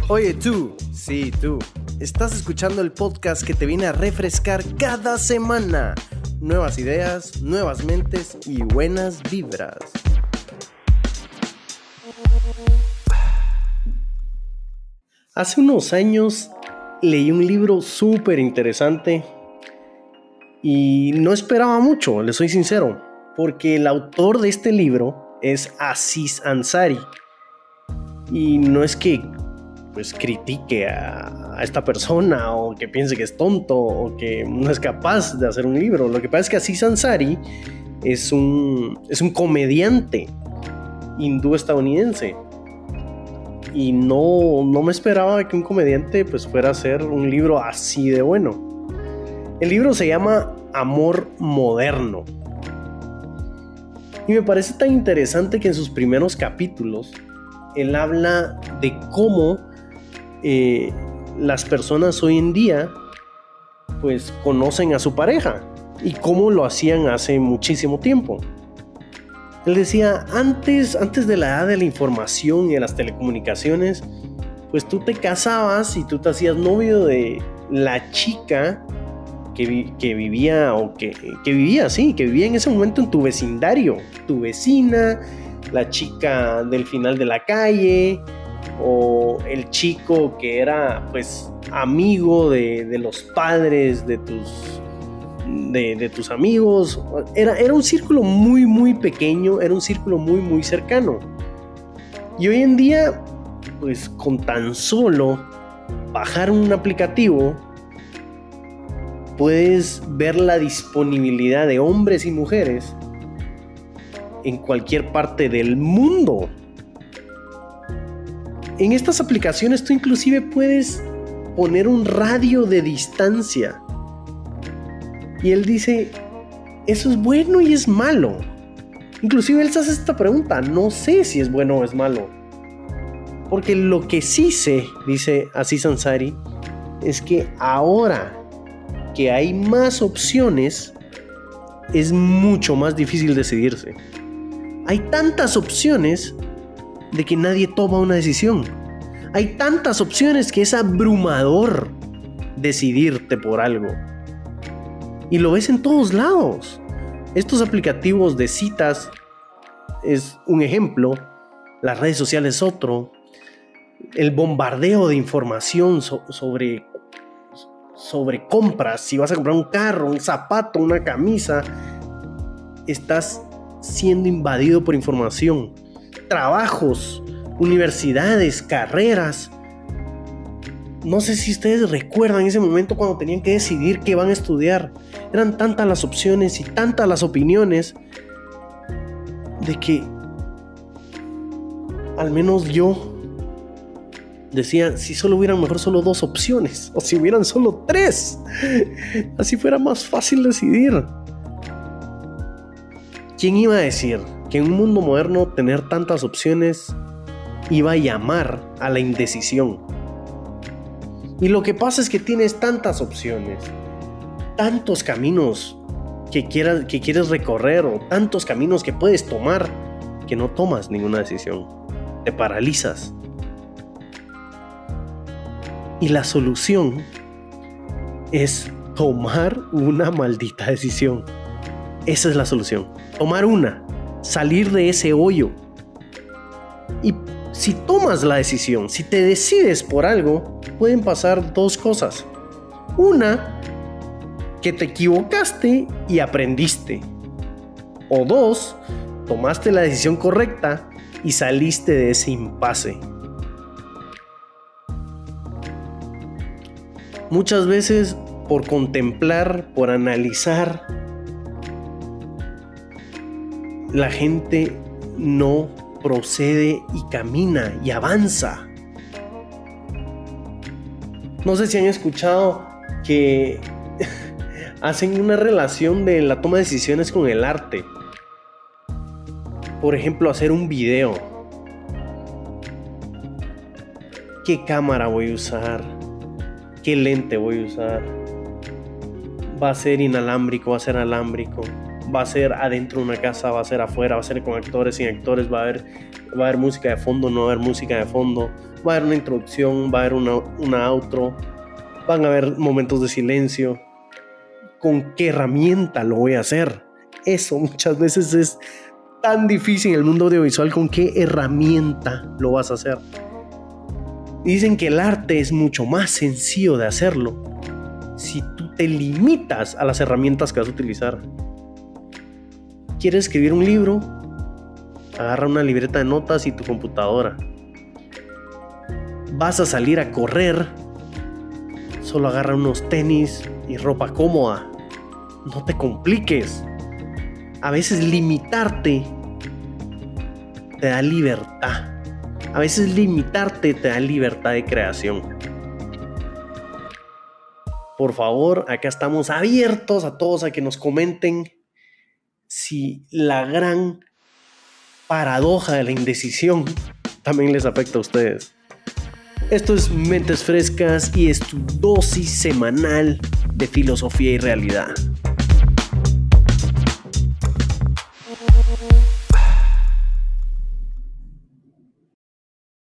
Oye tú, sí tú, estás escuchando el podcast que te viene a refrescar cada semana. Nuevas ideas, nuevas mentes y buenas vibras. Hace unos años leí un libro súper interesante y no esperaba mucho, le soy sincero, porque el autor de este libro es Aziz Ansari. Y no es que critique a esta persona o que piense que es tonto o que no es capaz de hacer un libro. Lo que pasa es que Aziz Ansari es un comediante hindú estadounidense y no me esperaba que un comediante fuera a hacer un libro así de bueno. El libro se llama Amor Moderno y me parece tan interesante que en sus primeros capítulos él habla de cómo las personas hoy en día conocen a su pareja y cómo lo hacían hace muchísimo tiempo. Él decía, antes de la edad de la información y de las telecomunicaciones, tú te casabas y tú te hacías novio de la chica que vivía en ese momento en tu vecindario, tu vecina, la chica del final de la calle, o el chico que era amigo de los padres de tus amigos. Era un círculo muy muy pequeño, era un círculo muy muy cercano. Y hoy en día con tan solo bajar un aplicativo puedes ver la disponibilidad de hombres y mujeres en cualquier parte del mundo. En estas aplicaciones tú inclusive puedes poner un radio de distancia. Y él dice, eso es bueno y es malo. Inclusive él se hace esta pregunta, no sé si es bueno o es malo. Porque lo que sí sé, dice Aziz Ansari, es que ahora que hay más opciones, es mucho más difícil decidirse. Hay tantas opciones de que nadie toma una decisión. Hay tantas opciones que es abrumador decidirte por algo. Y lo ves en todos lados. Estos aplicativos de citas es un ejemplo. Las redes sociales es otro. El bombardeo de información sobre compras. Si vas a comprar un carro, un zapato, una camisa, estás siendo invadido por información. Trabajos, universidades, carreras. No sé si ustedes recuerdan ese momento cuando tenían que decidir qué van a estudiar. Eran tantas las opciones y tantas las opiniones de que al menos yo decía, si solo hubieran mejor solo 2 opciones o si hubieran solo 3, así fuera más fácil decidir. ¿Quién iba a decir que en un mundo moderno tener tantas opciones iba a llamar a la indecisión? Y lo que pasa es que tienes tantas opciones, tantos caminos que quieres recorrer o tantos caminos que puedes tomar, que no tomas ninguna decisión, te paralizas. Y la solución es tomar una maldita decisión. Esa es la solución. Tomar una, salir de ese hoyo. Y si tomas la decisión, si te decides por algo, pueden pasar 2 cosas. Una, que te equivocaste y aprendiste. O 2, tomaste la decisión correcta y saliste de ese impasse. Muchas veces, por contemplar, por analizar, la gente no procede y camina y avanza. No sé si han escuchado que hacen una relación de la toma de decisiones con el arte. Por ejemplo, hacer un video. ¿Qué cámara voy a usar? ¿Qué lente voy a usar? ¿Va a ser inalámbrico? ¿Va a ser alámbrico? Va a ser adentro de una casa, va a ser afuera, va a ser con actores, sin actores, va a haber música de fondo, no va a haber música de fondo, va a haber una introducción, va a haber una outro, van a haber momentos de silencio. ¿Con qué herramienta lo voy a hacer? Eso muchas veces es tan difícil en el mundo audiovisual. ¿Con qué herramienta lo vas a hacer? Dicen que el arte es mucho más sencillo de hacerlo si tú te limitas a las herramientas que vas a utilizar. ¿Quieres escribir un libro? Agarra una libreta de notas y tu computadora. ¿Vas a salir a correr? Solo agarra unos tenis y ropa cómoda. No te compliques. A veces limitarte te da libertad. A veces limitarte te da libertad de creación. Por favor, acá estamos abiertos a todos a que nos comenten si la gran paradoja de la indecisión también les afecta a ustedes. Esto es Mentes Frescas y es tu dosis semanal de filosofía y realidad.